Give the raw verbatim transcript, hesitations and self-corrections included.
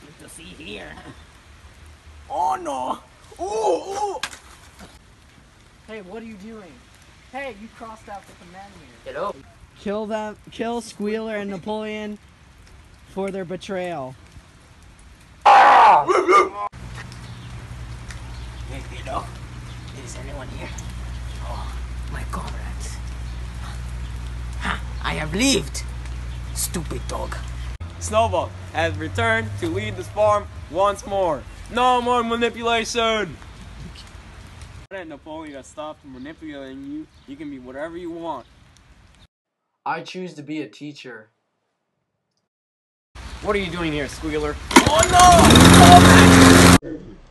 nothing to see here. Oh no! Ooh, ooh. Hey, what are you doing? Hey, you crossed out the command here. Hello. Kill them. Kill Squealer and Napoleon for their betrayal. Hey, hello. Is anyone here? Oh, my comrades. Ha! I have lived. Stupid dog. Snowball has returned to lead this farm once more. No more manipulation! That Napoleon has stopped manipulating you. You can be whatever you want. I choose to be a teacher. What are you doing here, Squealer? Oh no! Oh,